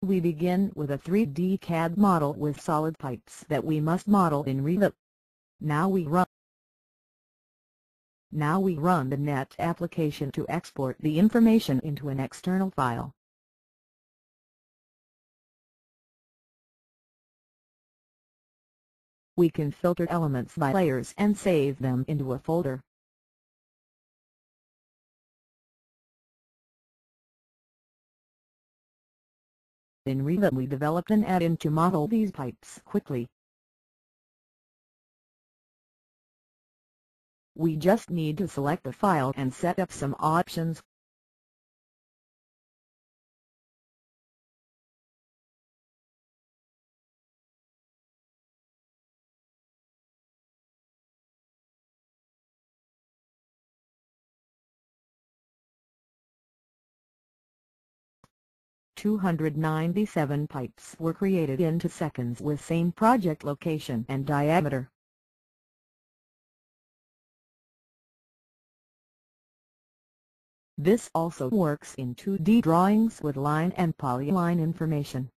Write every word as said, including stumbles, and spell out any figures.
We begin with a three D C A D model with solid pipes that we must model in Revit. Now we run Now we run the net application to export the information into an external file. We can filter elements by layers and save them into a folder. In Revit we developed an add-in to model these pipes quickly. We just need to select the file and set up some options. two hundred ninety-seven pipes were created in two seconds with same project location and diameter. This also works in two D drawings with line and polyline information.